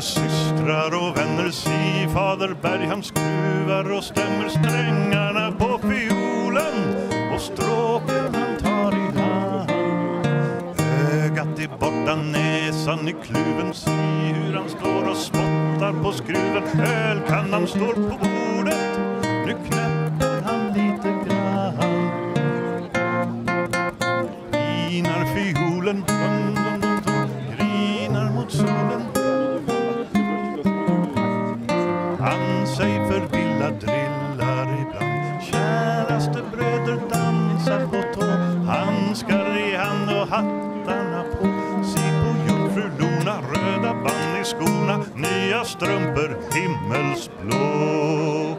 systrar och vänner, si fader Berg han skruvar och stämmer strängarna på fiolen och stråken han tar i hand. Ögat är borta, näsan i kluven, si hur han står och spottar på skruven. Ölkannan står på bordet, nu knäpper han lite grann. Grinar fiolen, grinar mot solen. Han sig förvilla drillar ibland. Käraste bröder dansar på tå, handskar i hand och hattarna på. Se på jungfru Lona, röda band i skorna, nya strumpor himmelsblå.